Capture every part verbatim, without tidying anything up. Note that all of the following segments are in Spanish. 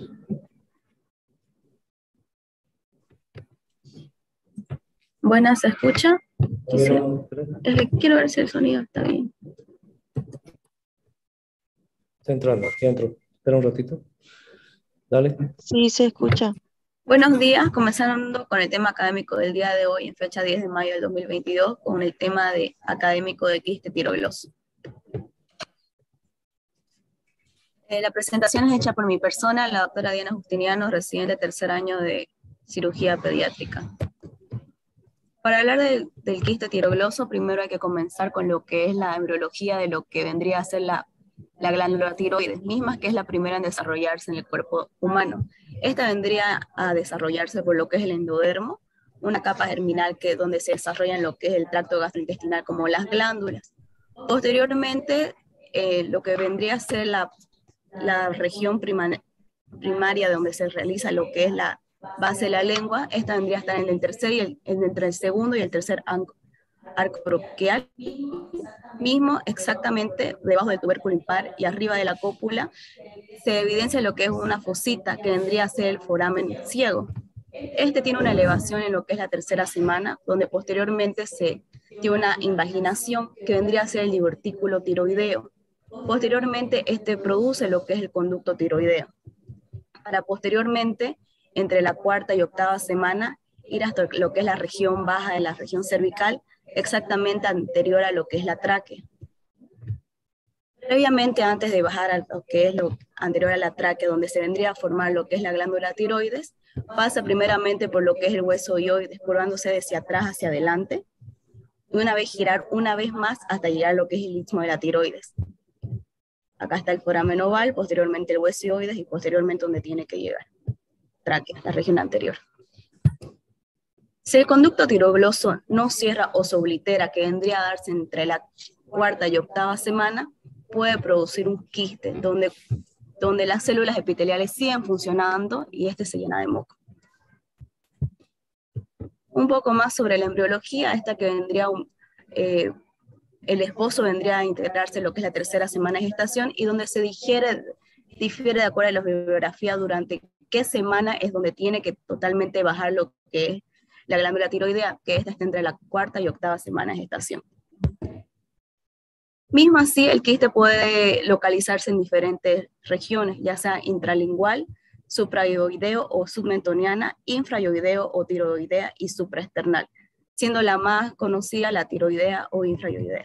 Buenas, ¿se escucha? Quisiera, es que quiero ver si el sonido está bien. Está entrando, ya entró. Espera un ratito. Dale. Sí, se escucha. Buenos días, comenzando con el tema académico del día de hoy, en fecha diez de mayo del dos mil veintidós, con el tema de académico de quiste tiroidoso. Eh, la presentación es hecha por mi persona, la doctora Diana Justiniano, residente de tercer año de cirugía pediátrica. Para hablar del, del quiste tiroidoso, primero hay que comenzar con lo que es la embriología de lo que vendría a ser la, la glándula tiroides misma, que es la primera en desarrollarse en el cuerpo humano. Esta vendría a desarrollarse por lo que es el endodermo, una capa germinal que, donde se desarrolla en lo que es el tracto gastrointestinal como las glándulas. Posteriormente, eh, lo que vendría a ser la, la región prima, primaria donde se realiza lo que es la base de la lengua, esta vendría a estar en el tercer y el, entre el segundo y el tercer arco bronquial, mismo exactamente debajo del tubérculo impar y arriba de la cópula, se evidencia lo que es una fosita que vendría a ser el foramen ciego. Este tiene una elevación en lo que es la tercera semana, donde posteriormente se tiene una invaginación que vendría a ser el divertículo tiroideo. Posteriormente, este produce lo que es el conducto tiroideo. Para posteriormente, entre la cuarta y octava semana, ir hasta lo que es la región baja de la región cervical, exactamente anterior a lo que es la tráquea. Previamente, antes de bajar a lo que es lo anterior a la tráquea, donde se vendría a formar lo que es la glándula tiroides, pasa primeramente por lo que es el hueso hioides, curvándose de hacia atrás hacia adelante, y una vez girar una vez más hasta llegar a lo que es el istmo de la tiroides. Acá está el foramen oval, posteriormente el hueso hioides y posteriormente donde tiene que llegar. Tráquea, la región anterior. Si el conducto tiroidoso no cierra o se oblitera, que vendría a darse entre la cuarta y octava semana, puede producir un quiste donde, donde las células epiteliales siguen funcionando y este se llena de moco. Un poco más sobre la embriología, esta que vendría un, eh, el esposo vendría a integrarse en lo que es la tercera semana de gestación y donde se digiere, difiere de acuerdo a la bibliografía durante qué semana es donde tiene que totalmente bajar lo que es la glándula tiroidea, que esta está entre la cuarta y octava semana de gestación. Mismo así, el quiste puede localizarse en diferentes regiones, ya sea intralingual, suprayoideo o submentoniana, infrayoideo o tiroidea y supraesternal, siendo la más conocida la tiroidea o infrayoidea.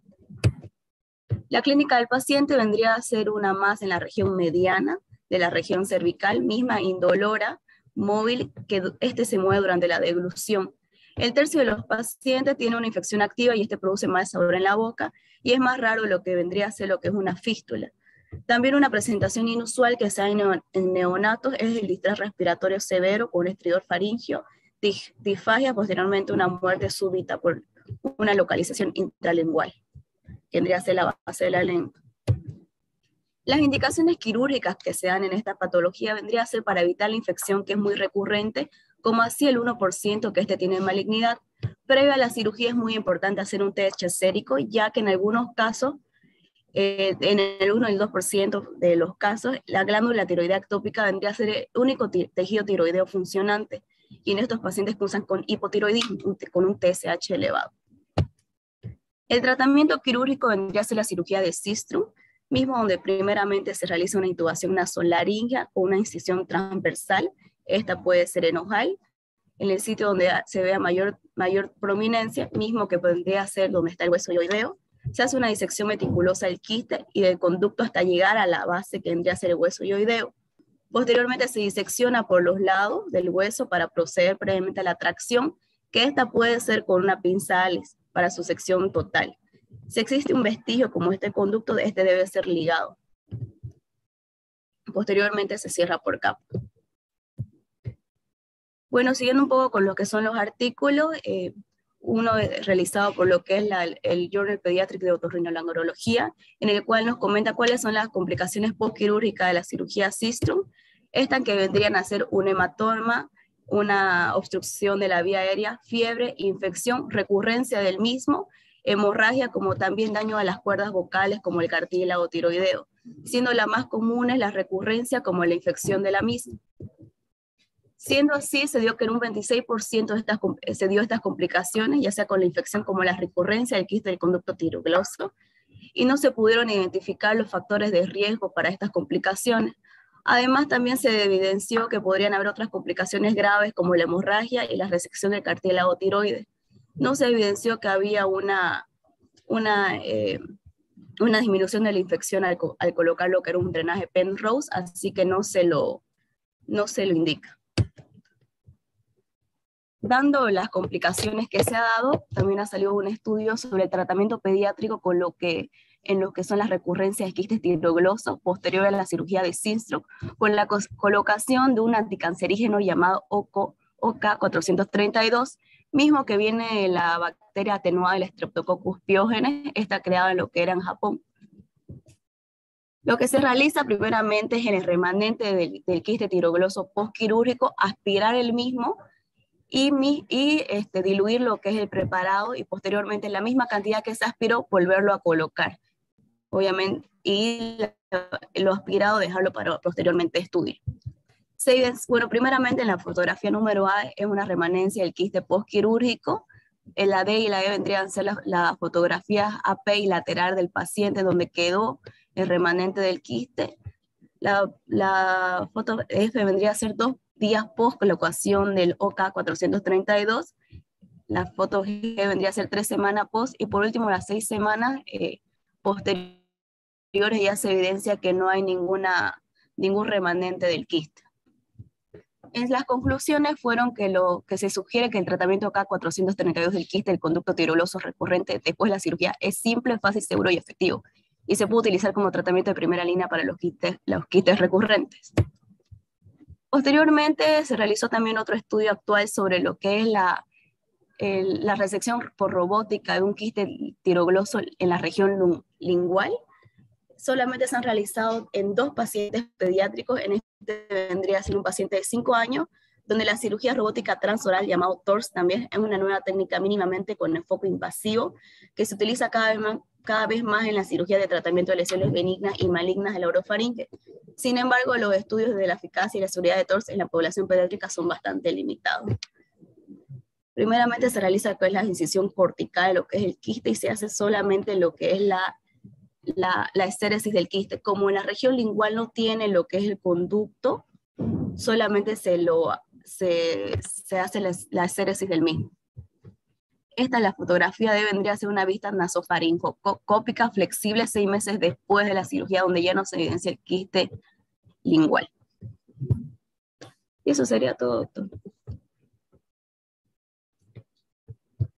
La clínica del paciente vendría a ser una más en la región mediana de la región cervical, misma indolora, móvil, que este se mueve durante la deglución. El tercio de los pacientes tiene una infección activa y este produce más sabor en la boca y es más raro lo que vendría a ser lo que es una fístula. También una presentación inusual que se da en neonatos es el distrés respiratorio severo con estridor faríngeo, disfagia, posteriormente una muerte súbita por una localización intralingual, que vendría a ser la base de la lengua. Las indicaciones quirúrgicas que se dan en esta patología vendría a ser para evitar la infección que es muy recurrente, como así el uno por ciento que este tiene malignidad. Previo a la cirugía es muy importante hacer un test sérico, ya que en algunos casos, eh, en el uno y el dos por ciento de los casos, la glándula tiroidea ectópica vendría a ser el único tejido tiroideo funcionante, y en estos pacientes cursan con hipotiroidismo, con un T S H elevado. El tratamiento quirúrgico vendría a ser la cirugía de Sistrum, mismo donde primeramente se realiza una intubación nasolaríngea o una incisión transversal. Esta puede ser en ojal, en el sitio donde se vea mayor, mayor prominencia, mismo que podría ser donde está el hueso hioideo. Se hace una disección meticulosa del quiste y del conducto hasta llegar a la base que vendría a ser el hueso hioideo. Posteriormente se disecciona por los lados del hueso para proceder previamente a la tracción, que esta puede ser con una pinza Allis para su sección total. Si existe un vestigio como este conducto, este debe ser ligado. Posteriormente se cierra por capa. Bueno, siguiendo un poco con lo que son los artículos, eh, uno realizado por lo que es la, el Journal Pediatric de Otorrinolaringología, en el cual nos comenta cuáles son las complicaciones postquirúrgicas de la cirugía Sistrum, estas que vendrían a ser un hematoma, una obstrucción de la vía aérea, fiebre, infección, recurrencia del mismo, hemorragia, como también daño a las cuerdas vocales como el cartílago tiroideo. siendo la más común la recurrencia como la infección de la misma. Siendo así, se dio que en un veintiséis por ciento de estas, se dio estas complicaciones, ya sea con la infección como la recurrencia del quiste del conducto tirogloso, y no se pudieron identificar los factores de riesgo para estas complicaciones. Además, también se evidenció que podrían haber otras complicaciones graves como la hemorragia y la resección del cartílago tiroides. No se evidenció que había una, una, eh, una disminución de la infección al, al colocar lo que era un drenaje Penrose, así que no se lo, no se lo indica. Dando las complicaciones que se ha dado, también ha salido un estudio sobre el tratamiento pediátrico con lo que, en lo que son las recurrencias de quistes tiroglosos posterior a la cirugía de Synstrup, con la colocación de un anticancerígeno llamado O K cuatrocientos treinta y dos, mismo que viene de la bacteria atenuada del Streptococcus pyogenes, esta creada en lo que era en Japón. Lo que se realiza primeramente es en el remanente del, del quiste tirogloso postquirúrgico, aspirar el mismo, y, y este, diluir lo que es el preparado y posteriormente la misma cantidad que se aspiró, volverlo a colocar. Obviamente, y lo aspirado dejarlo para posteriormente estudiar. Se, bueno, primeramente en la fotografía número A es una remanencia del quiste postquirúrgico. En la D y la E vendrían a ser las, las fotografías A P y lateral del paciente donde quedó el remanente del quiste. La, la foto F vendría a ser dos días post colocación del O K cuatrocientos treinta y dos, la foto G vendría a ser tres semanas post, y por último las seis semanas eh, posteriores ya se evidencia que no hay ninguna, ningún remanente del quiste. En las conclusiones fueron que, lo, que se sugiere que el tratamiento O K cuatrocientos treinta y dos del quiste del conducto tirogloso recurrente después de la cirugía es simple, fácil, seguro y efectivo, y se puede utilizar como tratamiento de primera línea para los quistes, los quistes recurrentes. Posteriormente se realizó también otro estudio actual sobre lo que es la, el, la resección por robótica de un quiste tirogloso en la región lingual. Solamente se han realizado en dos pacientes pediátricos. En este vendría a ser un paciente de cinco años, donde la cirugía robótica transoral, llamado T O R S, también es una nueva técnica mínimamente con enfoque invasivo que se utiliza cada vez más, cada vez más en la cirugía de tratamiento de lesiones benignas y malignas de la orofaringe. Sin embargo, los estudios de la eficacia y la seguridad de T O R S en la población pediátrica son bastante limitados. Primeramente se realiza pues, la incisión cortical de lo que es el quiste y se hace solamente lo que es la, la, la estéresis del quiste. Como en la región lingual no tiene lo que es el conducto, solamente se, lo, se, se hace la, la estéresis del mismo. Esta es la fotografía de vendría a ser una vista nasofaringocópica flexible seis meses después de la cirugía, donde ya no se evidencia el quiste lingual. Y eso sería todo, doctor.